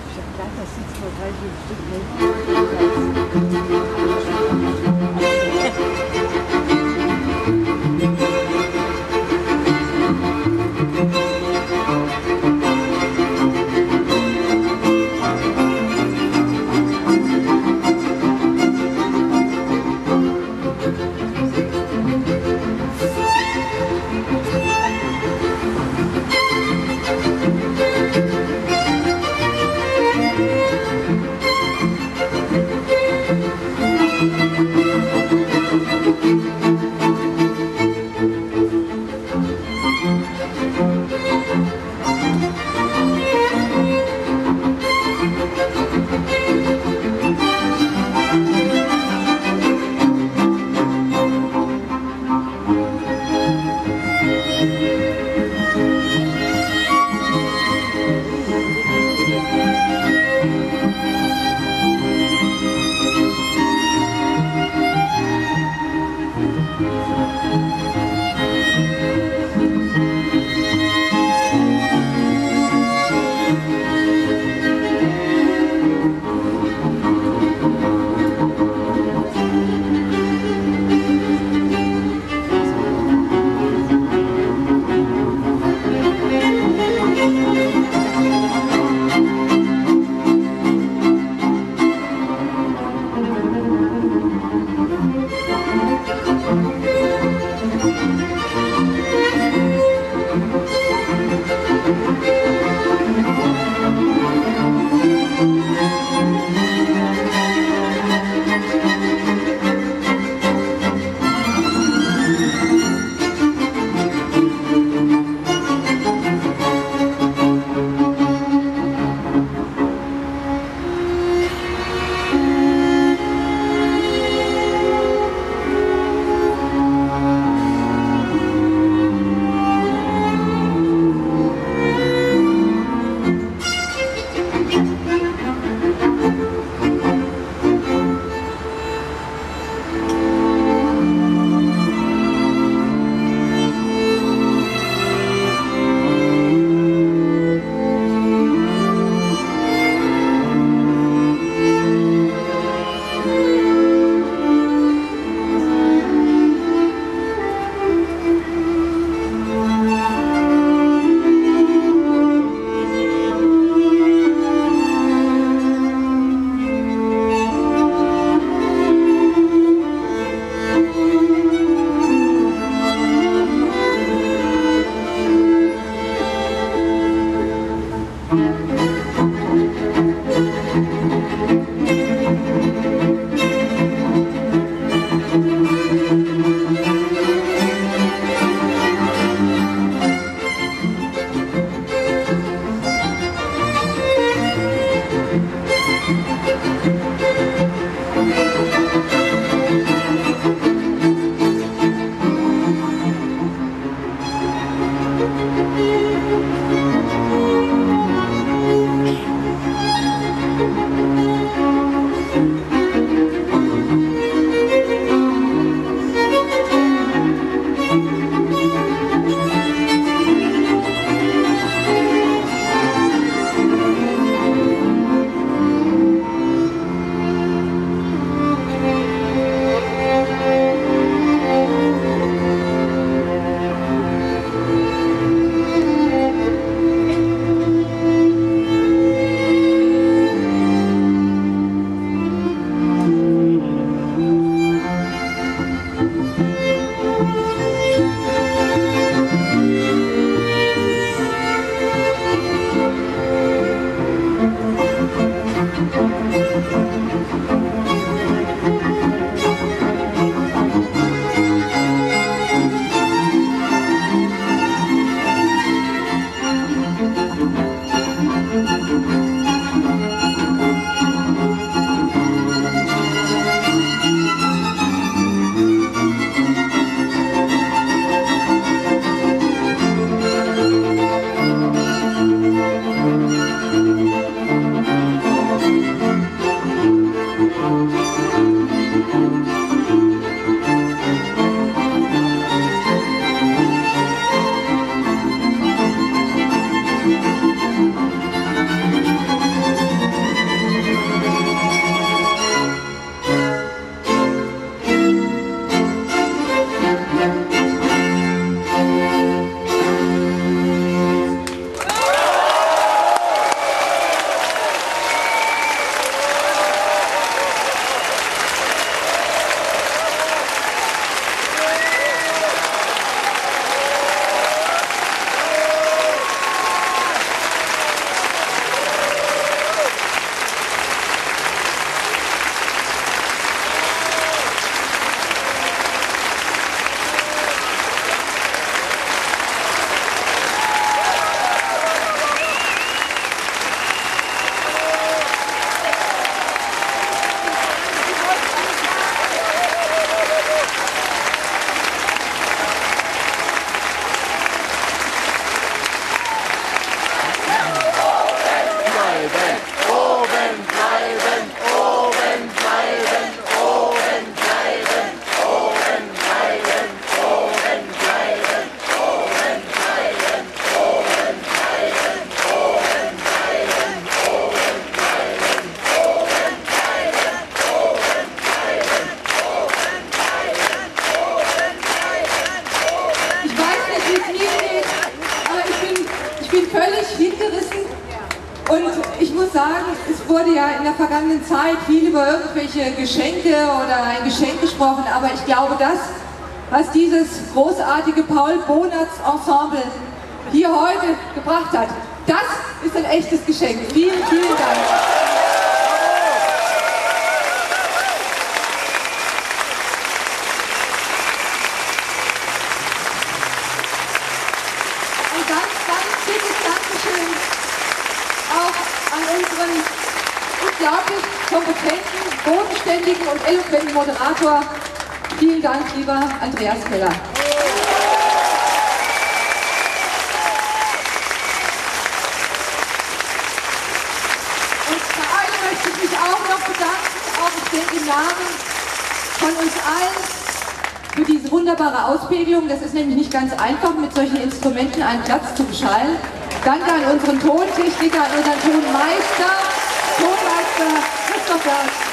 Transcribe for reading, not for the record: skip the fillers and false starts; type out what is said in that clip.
Ich habe gedacht, das sieht so bleiben, oben bleiben, oben bleiben, oben bleiben, oben bleiben, oben bleiben, oben bleiben, oben bleiben, oben bleiben, oben bleiben, oben bleiben, oben bleiben, oben bleiben, oben bleiben. Ich weiß nicht, wie es mir geht, aber ich bin völlig hingerissen. Und ich muss sagen, es wurde ja in der vergangenen Zeit viel über irgendwelche Geschenke oder ein Geschenk gesprochen, aber ich glaube, das, was dieses großartige Paul-Bonatz-Ensemble hier heute gebracht hat, das ist ein echtes Geschenk. Vielen, vielen Dank. Ein ganz, ganz dickes Dankeschön auch an unseren unglaublich kompetenten, bodenständigen und eloquenten Moderator. Vielen Dank, lieber Andreas Keller. Und bei allen möchte ich mich auch noch bedanken, auch ich denke im Namen von uns allen, für diese wunderbare Ausbildung. Das ist nämlich nicht ganz einfach, mit solchen Instrumenten einen Platz zu beschallen. Danke an unseren Tontechniker, an unseren Tonmeister Christoph Berg.